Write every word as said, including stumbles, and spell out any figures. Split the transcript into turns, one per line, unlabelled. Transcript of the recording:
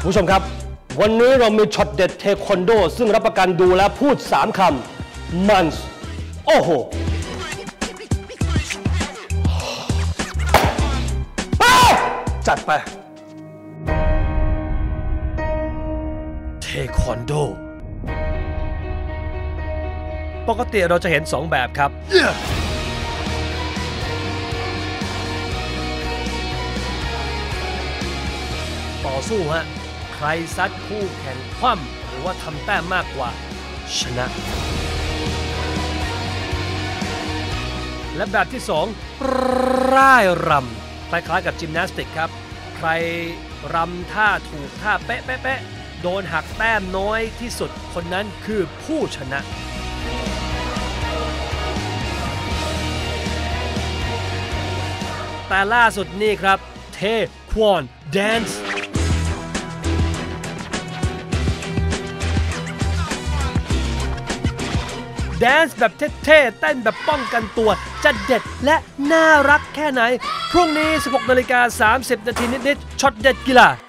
ผู้ชมครับวันนี้เรามีช็อตเด็ดเทควันโดซึ่งรับประกันดูและพูดสามคำมันโอ้โหจัดไปเทควันโดปกติเราจะเห็นสองแบบครับ yeah. ต่อสู้ฮะใครซัดคู่แข่งคว่ำหรือว่าทำแต้มมากกว่าชนะและแบบที่สองร่ายรำคล้ายๆกับจิมนาสติกครับใครรำท่าถูกท่าเป๊ะเป๊ะเป๊ะโดนหักแต้มน้อยที่สุดคนนั้นคือผู้ชนะแต่ล่าสุดนี่ครับเทควันแดนซ์แดนซ์แบบเท่ๆเต้นแบบป้องกันตัวจะเด็ดและน่ารักแค่ไหนพรุ่งนี้ สิบหกนาฬิกาสามสิบนาทีนิดๆช็อตเด็ดกีฬา